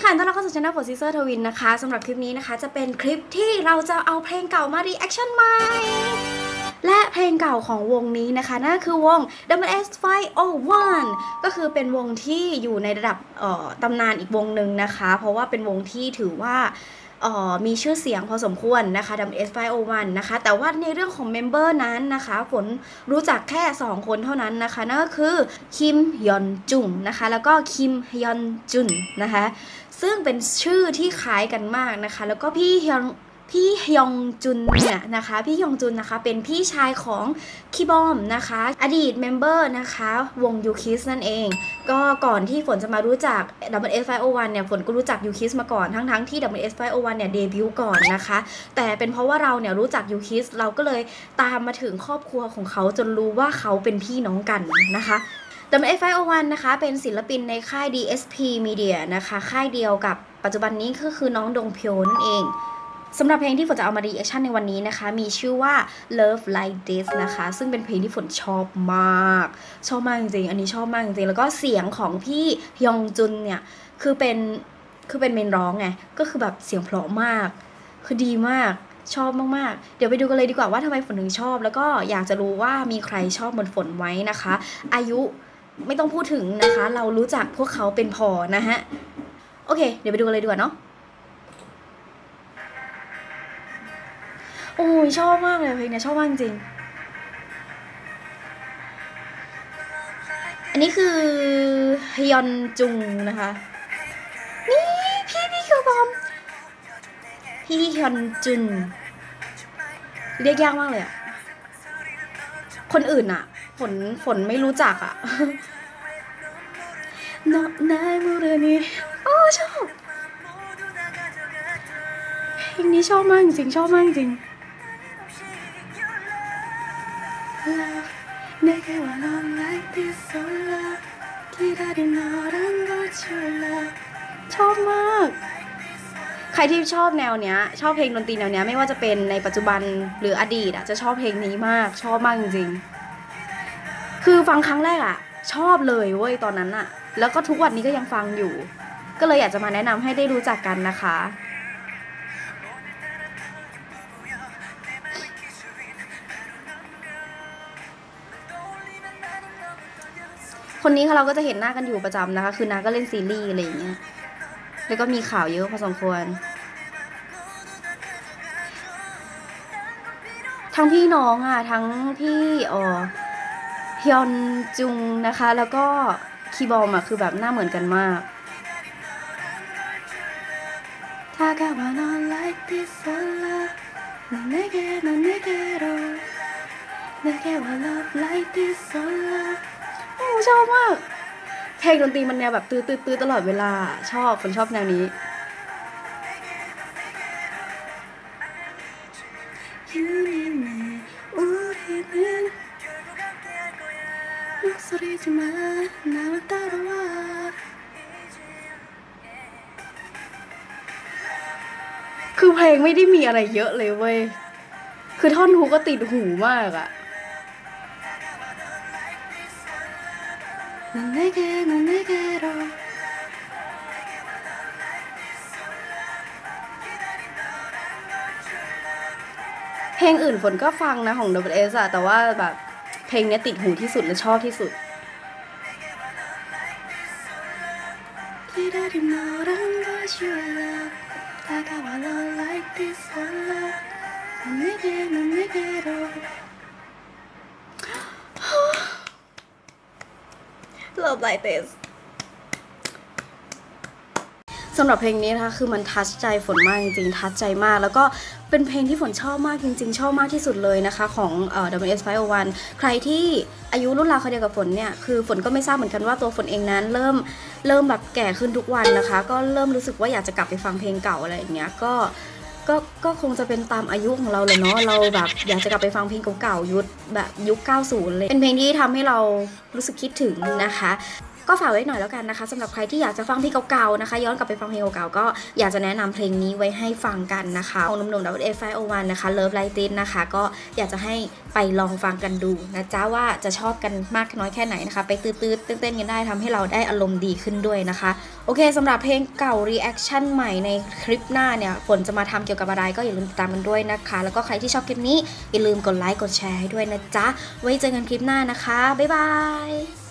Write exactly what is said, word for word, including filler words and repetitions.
ค่ะต้อนรับเข้าสู่ช่องฝนซิสเตอร์ทวินนะคะสำหรับคลิปนี้นะคะจะเป็นคลิปที่เราจะเอาเพลงเก่ามารีแอคชั่นใหม่และเพลงเก่าของวงนี้นะคะนั่นคือวง ดับเบิลยู เอส ไฟว์ โอ วัน ก็คือเป็นวงที่อยู่ในระดับตำนานอีกวงหนึ่งนะคะเพราะว่าเป็นวงที่ถือว่ามีชื่อเสียงพอสมควรนะคะ ดับเบิลยู เอส ไฟว์ โอ วัน นะคะแต่ว่าในเรื่องของเมมเบอร์นั้นนะคะฝนรู้จักแค่สองคนเท่านั้นนะคะนั่นก็คือคิมฮยอนจุงนะคะแล้วก็คิมฮยอนจุนนะคะซึ่งเป็นชื่อที่คล้ายกันมากนะคะแล้วก็พี่ฮยอนพี่ฮยองจุนเนี่ยนะคะพี่ฮยองจุนนะคะเป็นพี่ชายของคีบอมนะคะอดีตเมมเบอร์นะคะวงยูคิสนั่นเองก็ก่อนที่ฝนจะมารู้จัก ดับเบิลยู เอส ไฟว์ โอ วัน เนี่ยฝนก็รู้จักยูคิสมาก่อนทั้งๆที่ ดับเบิลยู เอส ไฟว์ โอ วัน เนี่ยเดบิวต์ก่อนนะคะแต่เป็นเพราะว่าเราเนี่ยรู้จักยูคิสเราก็เลยตามมาถึงครอบครัวของเขาจนรู้ว่าเขาเป็นพี่น้องกันนะคะ ดับเบิลยู เอส ไฟว์ โอ วัน นะคะเป็นศิลปินในค่าย ดี เอส พี Media นะคะค่ายเดียวกับปัจจุบันนี้ก็คือน้องดงพโยนั่นเองสำหรับเพลงที่ฝนจะเอามารีแอคชั่นในวันนี้นะคะมีชื่อว่า Love Like This นะคะซึ่งเป็นเพลงที่ฝนชอบมากชอบมากจริงๆอันนี้ชอบมากจริงๆแล้วก็เสียงของพี่ฮยองจุนเนี่ยคือเป็นคือเป็นเมนร้องไงก็คือแบบเสียงเพราะมากคือดีมากชอบมากๆเดี๋ยวไปดูกันเลยดีกว่าว่าทำไมฝนถึงชอบแล้วก็อยากจะรู้ว่ามีใครชอบเหมือนฝนไหมนะคะอายุไม่ต้องพูดถึงนะคะเรารู้จักพวกเขาเป็นพอนะฮะโอเคเดี๋ยวไปดูกันเลยดีกว่าเนาะโอ้ยชอบมากเลยเพลงนี้ชอบมากจริงอันนี้คือฮยอนจุงนะคะนี่พี่พี่คิวบอมพี่ฮยอนจุนเรียกยากมากเลยอะคนอื่นอะฝนฝนไม่รู้จักอะนอกนายมูเรนี่โอ้ชอบเพลงนี้ชอบมากจริงชอบมากจริง내게와 넌 like this so love 기다린 너란 걸 몰라 ชอบมากใครที่ชอบแนวเนี้ยชอบเพลงดนตรีแนวเนี้ยไม่ว่าจะเป็นในปัจจุบันหรืออดีตอ่ะจะชอบเพลงนี้มากชอบมากจริงๆคือฟังครั้งแรกอ่ะชอบเลยเว้ยตอนนั้นอ่ะแล้วก็ทุกวันนี้ก็ยังฟังอยู่ก็เลยอยากจะมาแนะนำให้ได้รู้จักกันนะคะคนนี้เราก็จะเห็นหน้ากันอยู่ประจำนะคะคือนาก็เล่นซีรีส์อะไรอย่างเงี้ยแล้วก็มีข่าวเยอะพอสมควรทั้งพี่น้องอ่ะทั้งพี่อ๋อฮยอนจุงนะคะแล้วก็คีบอมอ่ะคือแบบหน้าเหมือนกันมากถ้ากับว่า not like this love 내게넌내게로내게와 love like this loveโอ้ชอบมากเพลงดนตรีมันแนวแบบตื้อตื้อตื้อตลอดเวลาชอบคนชอบแนวนี้คือเพลงไม่ได้มีอะไรเยอะเลยเว้ยคือท่อนฮุกก็ติดหูมากอะ넌내게넌내게로เพลงอื่นฝนก็ฟังนะของ ดับเบิลยู เอส อะแต่ว่าแบบเพลงนี้ติดหูที่สุดและชอบที่สุดLove Like This สำหรับเพลงนี้นะคะคือมันทัชใจฝนมากจริงๆทัชใจมากแล้วก็เป็นเพลงที่ฝนชอบมากจริงๆชอบมากที่สุดเลยนะคะของเอ่อ ดับเบิลยู เอส ไฟว์ โอ วัน ใครที่อายุรุ่นราวเขาเดียวกับฝนเนี่ยคือฝนก็ไม่ทราบเหมือนกันว่าตัวฝนเองนั้นเริ่มเริ่มแบบแก่ขึ้นทุกวันนะคะก็เริ่มรู้สึกว่าอยากจะกลับไปฟังเพลงเก่าอะไรอย่างเงี้ยก็ก็ก็คงจะเป็นตามอายุของเราเลยเนาะเราแบบอยากจะกลับไปฟังเพลงเก่าๆยุคแบบยุคเก้าสิบเลยเป็นเพลงที่ทำให้เรารู้สึกคิดถึงนะคะก็ฝากไว้หน่อยแล้วกันนะคะสำหรับใครที่อยากจะฟังเพลงเก่าๆนะคะย้อนกลับไปฟังเพลงเก่าๆก็อยากจะแนะนำเพลงนี้ไว้ให้ฟังกันนะคะของหนุ่มๆ ดับเบิลเอส ไฟว์ โอ วัน นะคะ Love Like This นะคะก็อยากจะให้ไปลองฟังกันดูนะจ๊ะว่าจะชอบกันมากน้อยแค่ไหนนะคะไปตื้อๆเต้นๆกันได้ทำให้เราได้อารมณ์ดีขึ้นด้วยนะคะโอเคสำหรับเพลงเก่า reaction ใหม่ในคลิปหน้าเนี่ยฝนจะมาทำเกี่ยวกับอะไรก็อย่าลืมติดตามกันด้วยนะคะแล้วก็ใครที่ชอบคลิปนี้อย่าลืมกดไลค์กดแชร์ให้ด้วยนะจ๊ะไว้เจอกันคลิปหน้านะคะบ๊ายบาย